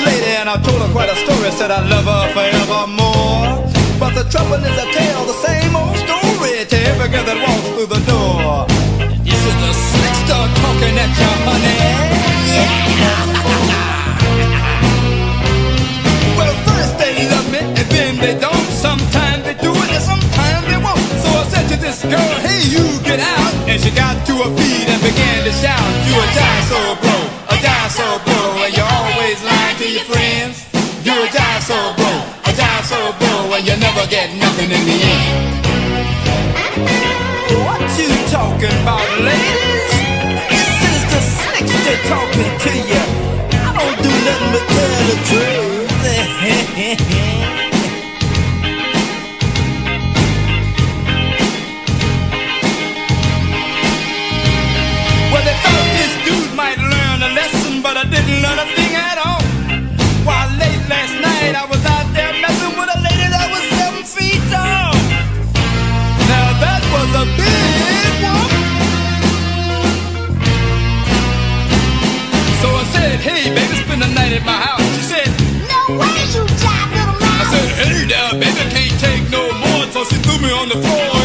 lady and I told her quite a story. Said I love her forevermore. But the trouble is I tell the same old story to every girl that walks through the door. This is the slickster talking at you, honey. Well, first they love me and then they don't. Sometimes they do it and sometimes they won't. So I said to this girl, hey, you get out. And she got to her feet and began to shout, you a dinosaur bro, a dinosaur bro. And you're always lying to your friends. You're a dinosaur bro, a dinosaur bro. And you never get nothing in the end. What you talking about, ladies? This is the slickster talking to you. I don't do nothing but tell the truth. Well, they thought this dude might learn a lesson, but I didn't learn a thing at all. While late last night I was out there messing with a lady that was 7 feet tall. Now that was a big one. So I said, hey baby, spend the night at my house. She said, no way, you jive little mouse. I said, hey there baby, can't take no more. So she threw me on the floor